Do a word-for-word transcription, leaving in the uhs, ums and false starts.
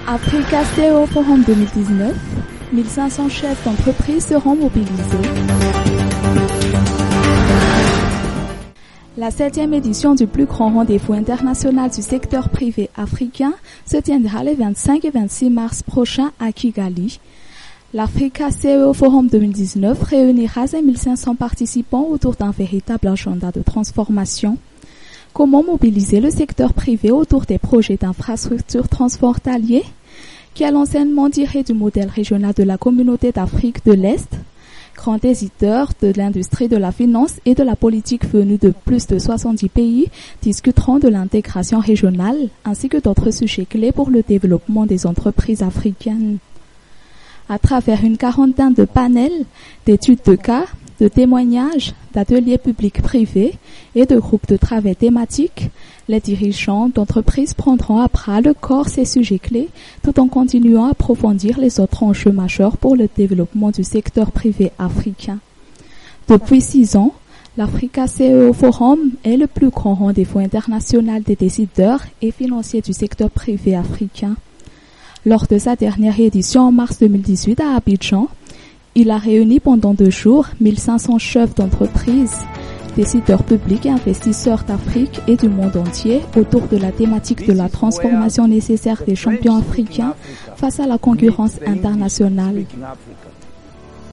Africa C E O Forum deux mille dix-neuf, mille cinq cents chefs d'entreprise seront mobilisés. La septième édition du plus grand rendez-vous international du secteur privé africain se tiendra les vingt-cinq et vingt-six mars prochains à Kigali. L'Africa C E O Forum deux mille dix-neuf réunira ses mille cinq cents participants autour d'un véritable agenda de transformation. Comment mobiliser le secteur privé autour des projets d'infrastructures transfrontaliers? Quel enseignement tirer du modèle régional de la communauté d'Afrique de l'Est? Grand éditeur de l'industrie de la finance et de la politique venus de plus de soixante-dix pays discuteront de l'intégration régionale ainsi que d'autres sujets clés pour le développement des entreprises africaines. À travers une quarantaine de panels, d'études de cas, de témoignages, d'ateliers publics-privés et de groupes de travail thématiques, les dirigeants d'entreprises prendront à bras le corps ces sujets clés tout en continuant à approfondir les autres enjeux majeurs pour le développement du secteur privé africain. Depuis six ans, l'Africa C E O Forum est le plus grand rendez-vous international des décideurs et financiers du secteur privé africain. Lors de sa dernière édition en mars deux mille dix-huit à Abidjan, il a réuni pendant deux jours mille cinq cents chefs d'entreprise, décideurs publics et investisseurs d'Afrique et du monde entier autour de la thématique de la transformation nécessaire des champions africains face à la concurrence internationale.